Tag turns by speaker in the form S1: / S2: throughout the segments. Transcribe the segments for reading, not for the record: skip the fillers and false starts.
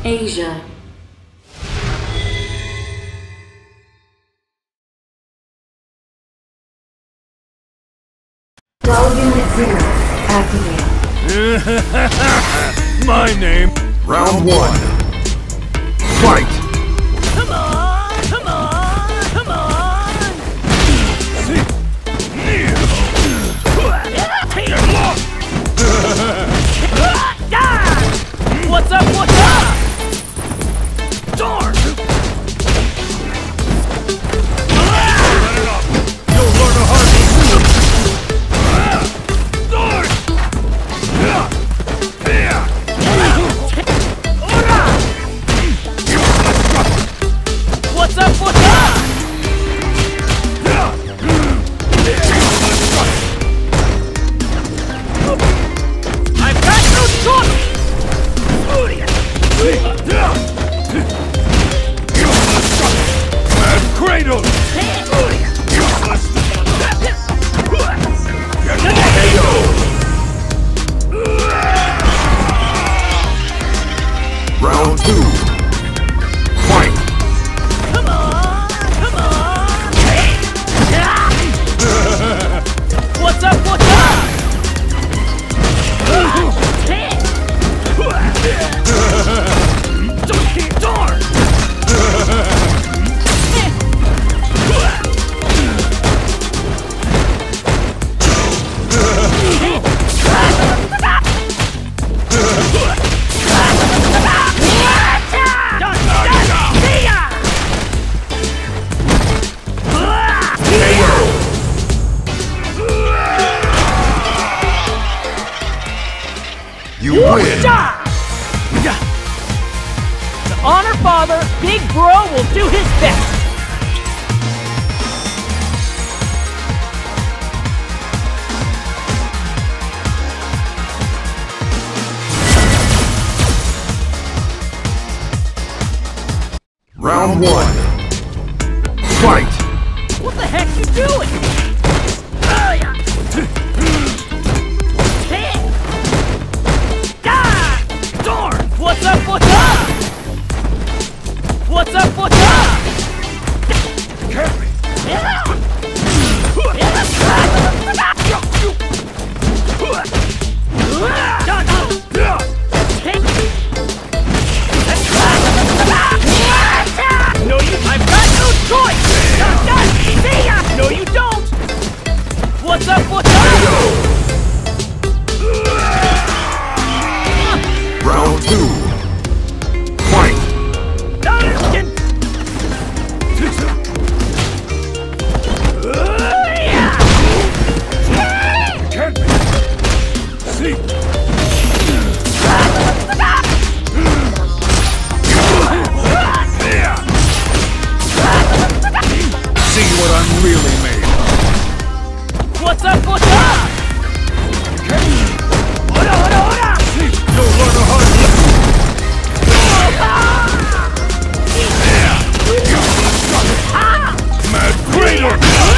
S1: Asia. Well, Unit 0, activate.
S2: My name.
S3: Round 1. Fight!
S2: Come on! Come on! Come on! Get lost! What's up? What's up? Darn! You'll learn a hard Darn! What's up? What's up? I've got no choice! Mad Cradle!
S3: Round 2. Fight!
S2: Come on! Come on! What's up? What's up? Darn!
S3: You win!
S2: The Honor Father, Big Bro, will do his best!
S3: Round 1. Fight!
S2: What the heck you doing? Darn! What's up? What's up? What's up? What's up? Careful! No, I've got no choice! No, you don't! What's up? What's up?
S3: Round 2. Fight!
S2: See what I'm really made of. What's up? What's up? You'll learn a hard Mad Cradle!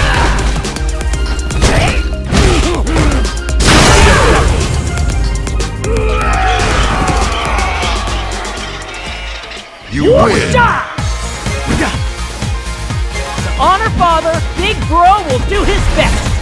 S3: You win!
S2: The Honor Father, Big Bro, will do his best!